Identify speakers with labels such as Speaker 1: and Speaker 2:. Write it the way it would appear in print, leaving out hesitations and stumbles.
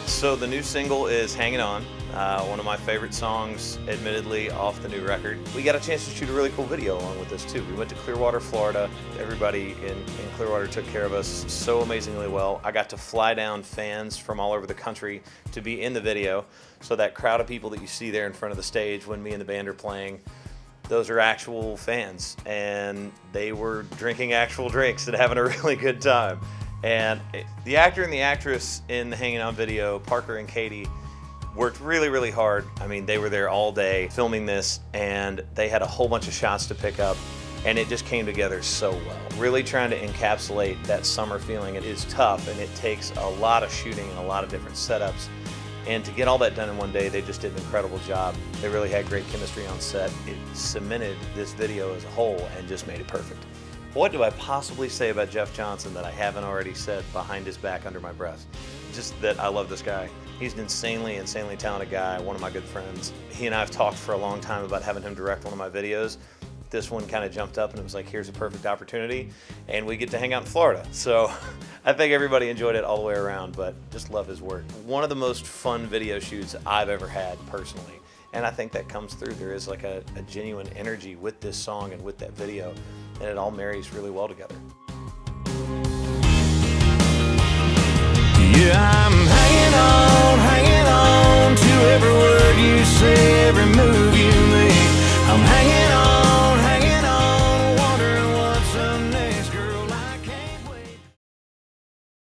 Speaker 1: So the new single is Hangin' On, one of my favorite songs, admittedly, off the new record. We got a chance to shoot a really cool video along with this too. We went to Clearwater, Florida. Everybody in Clearwater took care of us so amazingly well. I got to fly down fans from all over the country to be in the video. So that crowd of people that you see there in front of the stage when me and the band are playing, those are actual fans, and they were drinking actual drinks and having a really good time. And the actor and the actress in the Hangin' On video, Parker and Katie, worked really, really hard. I mean, they were there all day filming this, and they had a whole bunch of shots to pick up, and it just came together so well. Really trying to encapsulate that summer feeling. It is tough, and it takes a lot of shooting and a lot of different setups. And to get all that done in one day, they just did an incredible job. They really had great chemistry on set. It cemented this video as a whole and just made it perfect. What do I possibly say about Jeff Johnson that I haven't already said behind his back under my breath? Just that I love this guy. He's an insanely, insanely talented guy, one of my good friends. He and I have talked for a long time about having him direct one of my videos. This one kind of jumped up and it was like, here's a perfect opportunity, and we get to hang out in Florida. So I think everybody enjoyed it all the way around, but just love his work. One of the most fun video shoots I've ever had personally, and I think that comes through. There is like a genuine energy with this song and with that video, and it all marries really well together.
Speaker 2: Yeah, I'm hanging on.